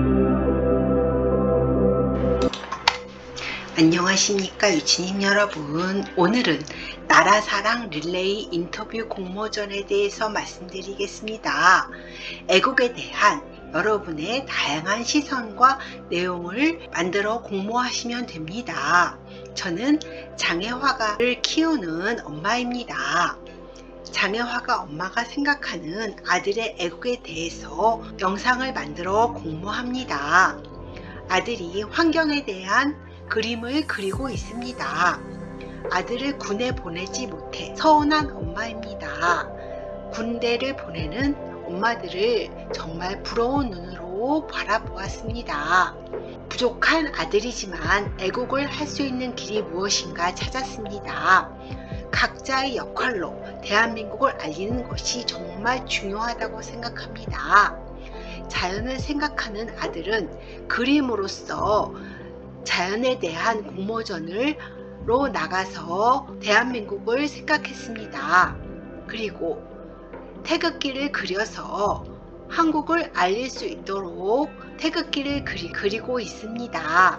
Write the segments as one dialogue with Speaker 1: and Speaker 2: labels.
Speaker 1: 안녕하십니까 유치님 여러분. 오늘은 나라사랑 릴레이 인터뷰 공모전에 대해서 말씀드리겠습니다. 애국에 대한 여러분의 다양한 시선과 내용을 만들어 공모하시면 됩니다. 저는 장애화가를 키우는 엄마입니다. 장애화가 엄마가 생각하는 아들의 애국에 대해서 영상을 만들어 공모합니다. 아들이 환경에 대한 그림을 그리고 있습니다. 아들을 군에 보내지 못해 서운한 엄마입니다. 군대를 보내는 엄마들을 정말 부러운 눈으로 바라보았습니다. 부족한 아들이지만 애국을 할 수 있는 길이 무엇인가 찾았습니다. 각자의 역할로 대한민국을 알리는 것이 정말 중요하다고 생각합니다. 자연을 생각하는 아들은 그림으로써 자연에 대한 공모전으로 나가서 대한민국을 생각했습니다. 그리고 태극기를 그려서 한국을 알릴 수 있도록 태극기를 그리고 있습니다.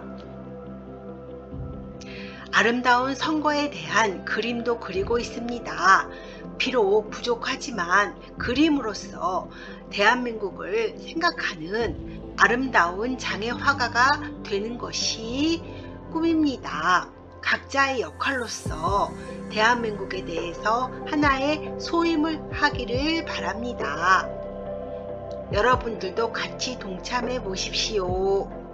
Speaker 1: 아름다운 선거에 대한 그림도 그리고 있습니다. 비록 부족하지만 그림으로써 대한민국을 생각하는 아름다운 장애 화가가 되는 것이 꿈입니다. 각자의 역할로서 대한민국에 대해서 하나의 소임을 하기를 바랍니다. 여러분들도 같이 동참해 보십시오.